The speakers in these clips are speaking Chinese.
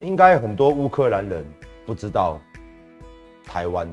应该很多乌克兰人不知道台湾，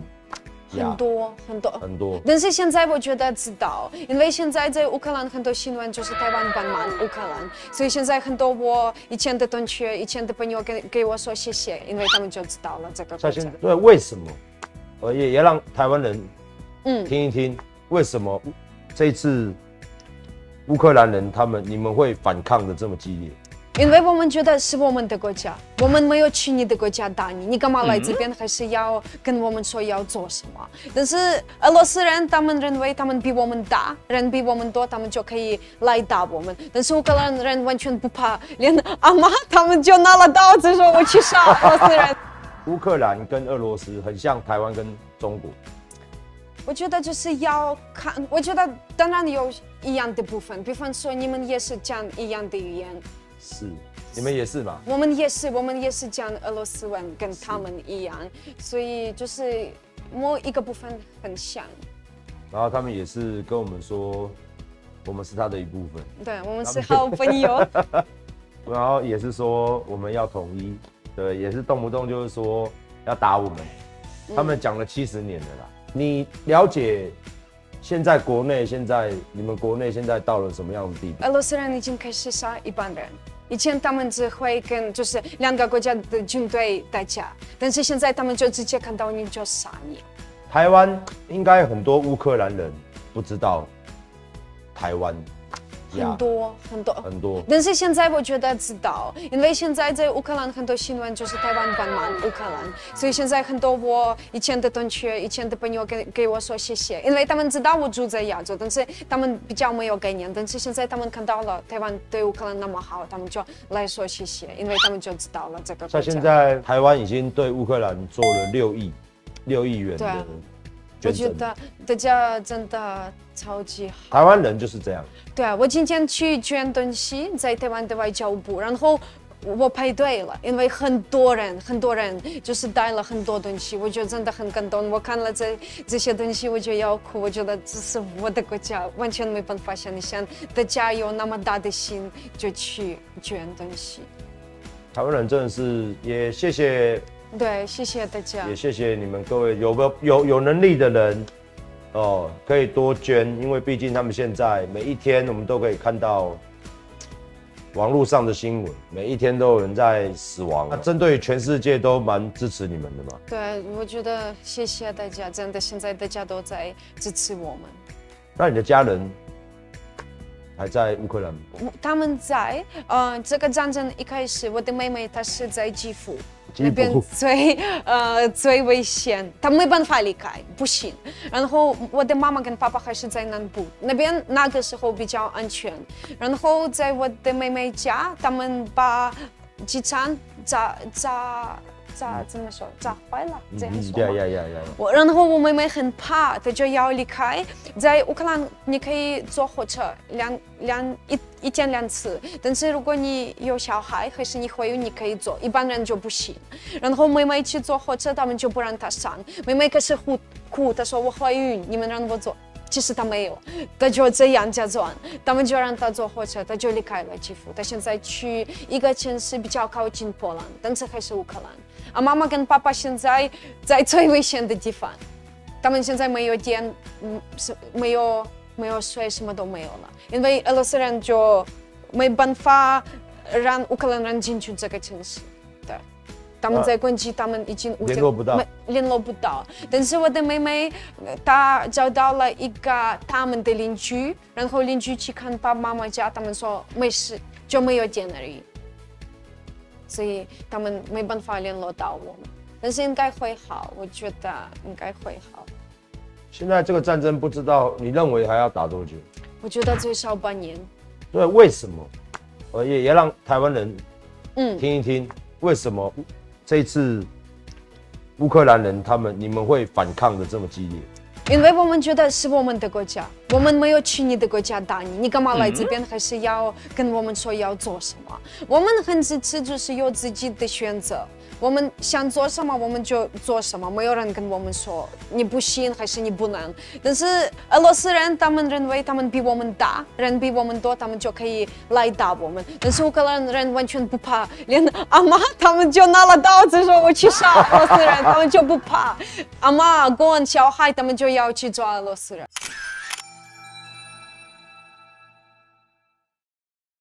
很多。 但是现在我觉得知道，因为现在在乌克兰很多新闻就是台湾帮忙乌克兰，所以现在很多我以前的同学、以前的朋友给我说谢谢，因为他们就知道了这个国家。 对，为什么？也让台湾人听一听，为什么这一次乌克兰人你们会反抗的这么激烈？ 因为我们觉得是我们的国家，我们没有去你的国家打你，你干嘛来这边？还是要跟我们说要做什么？但是俄罗斯人他们认为他们比我们大，人比我们多，他们就可以来打我们。但是乌克兰人完全不怕，连阿妈他们就拿了刀子说我去杀俄罗斯人。 乌克兰跟俄罗斯很像台湾跟中国。 我觉得就是要看，我觉得当然有一样的部分，比方说你们也是讲一样的语言。 是，你们也是嘛？ 我们也是讲俄罗斯文，跟他们一样，所以就是某一个部分很像。 然后他们也是跟我们说，我们是他的一部分。 对，我们是好朋友。 然后也是说我们要统一，对，也是动不动就是说要打我们。他们讲了70年了啦。你了解现在你们国内现在到了什么样的地步？ 俄罗斯人已经开始杀一般人。以前他们只会跟就是两个国家的军队打架，但是现在他们就直接看到你就杀你。 台湾应该很多乌克兰人不知道台湾。很多， 但是现在我觉得知道，因为现在在乌克兰很多新闻就是台湾帮忙乌克兰，所以现在很多我以前的同学、以前的朋友给我说谢谢，因为他们知道我住在亚洲，但是他们比较没有概念，但是现在他们看到了台湾对乌克兰那么好，他们就来说谢谢，因为他们就知道了这个国家。 像现在台湾已经对乌克兰做了6亿元的捐赠。 我觉得大家真的超级好。 台湾人就是这样。 对啊，我今天去捐东西，在台湾的外交部，然后我排队了，因为很多人就是带了很多东西，我觉得真的很感动。我看了这些东西，我就要哭。我觉得这是我的国家，完全没办法想象大家有那么大的心就去捐东西。 台湾人真的是也谢谢。 对，谢谢大家， 也谢谢你们各位有能力的人哦，可以多捐，因为毕竟他们现在每一天我们都可以看到网络上的新闻，每一天都有人在死亡。那针对全世界都蛮支持你们的嘛？ 对，我觉得谢谢大家，真的现在大家都在支持我们。 那你的家人还在乌克兰吗？ 他们在，这个战争一开始，我的妹妹她是在基辅。那边最危险，他没办法离开，不行。然后我的妈妈跟爸爸还是在南部那边，那个时候比较安全。然后在我的妹妹家，他们把机场怎么说炸坏了，这样说吗？然后我妹妹很怕，她就要离开。在乌克兰，你可以坐火车一天2次，但是如果你有小孩还是你怀孕，你可以坐，一般人就不行。然后妹妹去坐火车，他们就不让她上。妹妹开始哭，她说我怀孕，你们让我坐。其实她没有，她就这样假装，他们就让她坐火车，她就离开了基辅。她现在去一个城市比较靠近波兰，但是还是乌克兰。妈妈跟爸爸现在在最危险的地方，他们现在没有电，没有水，什么都没有了，因为俄罗斯人就没办法让乌克兰人进去这个城市。对，他们在攻击，他们已经联络不到。但是我的妹妹她找到了一个他们的邻居，然后邻居去看爸爸妈妈家，他们说没事，就没有电而已。所以他们没办法联络到我们，但是应该会好，我觉得应该会好。 现在这个战争不知道你认为还要打多久？ 我觉得最少半年。 对，为什么？也让台湾人听一听，为什么这一次乌克兰人你们会反抗的这么激烈？ 因为我们觉得是我们的国家， 我们没有去你的国家打你，你干嘛来这边？还是要跟我们说要做什么？我们很支持，就是有自己的选择。我们想做什么我们就做什么，没有人跟我们说你不行还是你不能。但是俄罗斯人他们认为他们比我们大，人比我们多，他们就可以来打我们。但是乌克兰人完全不怕，连阿妈他们就拿了刀子说我去杀俄罗斯人，他们就不怕。阿妈跟小孩他们就要去抓俄罗斯人。